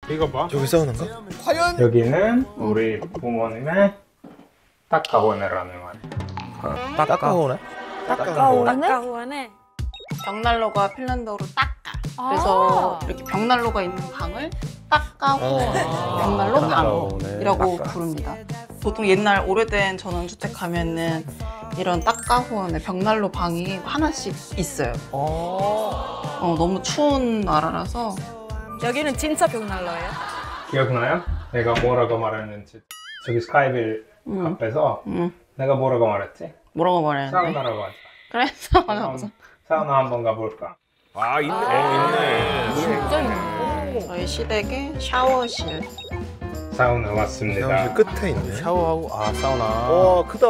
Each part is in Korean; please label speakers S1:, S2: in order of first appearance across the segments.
S1: 이거 봐.
S2: 여기 사우나인가?
S3: 과연?
S1: 여기는 우리 부모님의 따까호네라는 말.
S2: 따까오네?
S4: 따까오네?
S5: 벽난로가 핀란드어로 따까. 그래서 이렇게 벽난로가 있는 방을 따까호원, 벽난로 방이라고 부릅니다. 보통 옛날 오래된 전원주택 가면은 이런 따까호원의 벽난로 방이 하나씩 있어요. 너무 추운 나라라서.
S4: 여기는 진짜 벽난로예요?
S1: 기억나요? 내가 뭐라고 말했는지. 저기 스카이빌 앞에서 내가 뭐라고 말했지?
S5: 뭐라고 말했는데?
S1: 사우나라고 하자.
S5: 그래? 사우나 가보자.
S1: 사우나 한번 가볼까?
S3: 아, 있네.
S4: 진짜 있네.
S5: 저희 시댁의 샤워실.
S1: 사우나 왔습니다.
S2: 샤워실 끝에 있네.
S3: 샤워하고, 사우나.
S2: 와, 크다.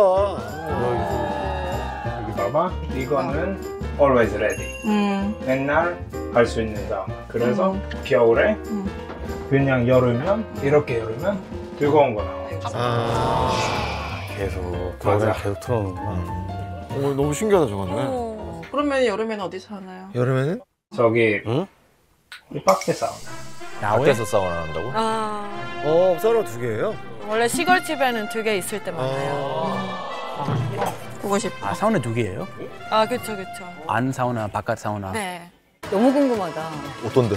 S1: 여기 봐봐. 이거는 always ready. 맨날 갈 수 있는 사우나. 그래서 겨울에 그냥 열으면 이렇게 열으면 뜨거운 거 나와.
S3: 계속.
S1: 맞아.
S3: 계속 틀어놓는구나. 너무 신기하다, 저거는.
S5: 그러면 여름에는 어디서 하나요?
S2: 여름에는?
S1: 저기
S3: 응?
S1: 이 밖에 사우나.
S3: 밖에서 사우나 한다고?
S2: 사우나 2개예요?
S4: 원래 시골집에는 2개 있을 때 많아요.
S5: 보고 싶어.
S6: 사우나 2개예요?
S4: 그쵸.
S6: 안 사우나, 바깥 사우나.
S4: 네.
S7: 너무 궁금하다.
S2: 어떤데?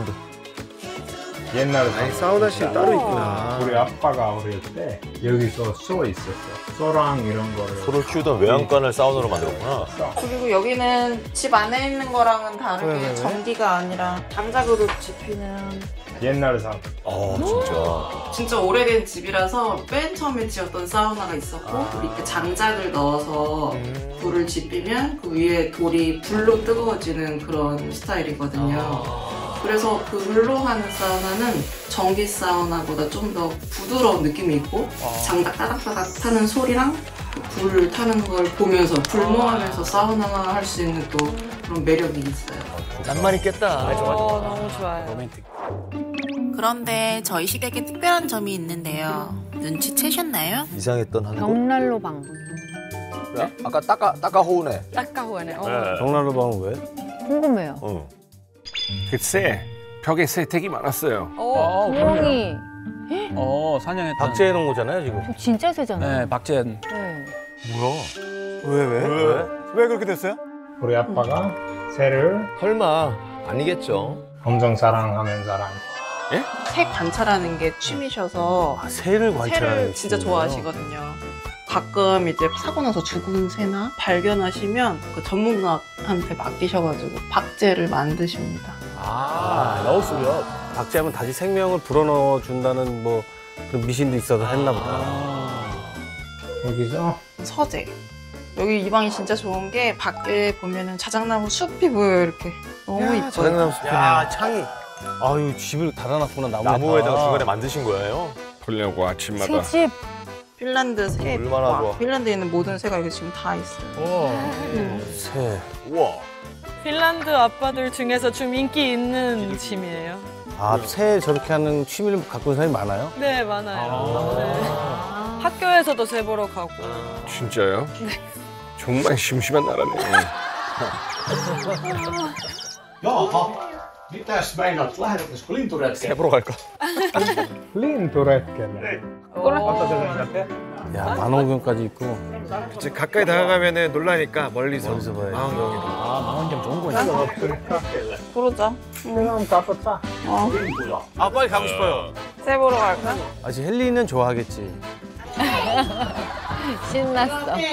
S1: 옛날에
S2: 아니, 사우나실 따로 있구나.
S1: 우리 아빠가 어릴 때 여기서 소 있었어. 소랑 이런 거를
S8: 소를 키우던 외양간을 사우나로 만들었구나.
S5: 그리고 여기는 집 안에 있는 거랑은 다르게 전기가 아니라 장작으로 지피는
S1: 옛날 사우나.
S8: 진짜.
S5: 진짜 오래된 집이라서 맨 처음에 지었던 사우나가 있었고 밑에 장작을 넣어서 불을 지피면 그 위에 돌이 불로 뜨거워지는 그런 스타일이거든요. 그래서 그 불로 하는 사우나는 전기 사우나보다 좀 더 부드러운 느낌이 있고 장작 따닥따닥 타는 소리랑 불 타는 걸 보면서 불멍하면서 사우나 할 수 있는 또 그런 매력이 있어요.
S6: 낭만 있겠다.
S4: 너무 좋아요.
S6: 로맨틱.
S5: 그런데 저희 시댁에 특별한 점이 있는데요. 눈치채셨나요?
S2: 이상했던 한국?
S7: 벽난로 방.
S3: 아까 따까호우네.
S4: 따까오네.
S3: 벽난로 방은 왜?
S7: 궁금해요.
S3: 글쎄, 벽에 세택이 많았어요.
S7: 구멍이
S6: 사냥했던.
S3: 박제해 놓은 거잖아요, 지금.
S7: 좀 진짜 세잖아요.
S6: 네, 박제한.
S7: 네.
S2: 왜 그렇게 됐어요?
S1: 우리 아빠가 새를
S2: 설마 아니겠죠?
S1: 엄청 사랑하는 사람.
S5: 새 관찰하는 게 취미셔서
S3: 새를 관찰하는
S5: 새를 진짜 좋아하시거든요. 가끔 이제 사고 나서 죽은 새나 발견하시면 그 전문가한테 맡기셔가지고 박제를 만드십니다.
S3: 넣었으면 박제하면 다시 생명을 불어넣어 준다는 뭐 그런 미신도 있어서 했나 보다.
S1: 여기서
S5: 서재. 여기 이 방이 진짜 좋은 게 밖에 보면은 자작나무 숲이 보여요, 이렇게. 너무 이뻐요.
S2: 자작나무 숲이네.
S3: 창이. 아유, 집을 달아놨구나,
S8: 나무에다가 중간에 만드신 거예요?
S3: 보려고 아침마다.
S7: 새집.
S5: 핀란드 새.
S8: 얼마나 좋아.
S5: 핀란드에 있는 모든 새가 여기 지금 다 있어요.
S3: 새.
S8: 우와.
S4: 핀란드 아빠들 중에서 좀 인기 있는 짐이에요.
S3: 새 저렇게 하는 취미를 갖고 있는 사람이 많아요?
S4: 네, 많아요. 네. 학교에서도 새 보러 가고.
S3: 진짜요? 네. 정말 심심한 나라네.
S9: Mitäs meinaat, lähdetäänkö linturetkelle?
S3: 보러 갈까?
S1: 린토레트겔.
S3: 야, 만원경까지 있고.
S2: 그치, 가까이 다가가면 놀라니까 멀리서.
S3: 봐야지.
S6: 망원경 좋은 거니까.
S5: 그러자.
S1: 그럼 가보자.
S2: 빨리 가고 싶어요.
S5: 새 보러 갈까?
S3: 아직 헬리는 좋아하겠지.
S7: 신났어.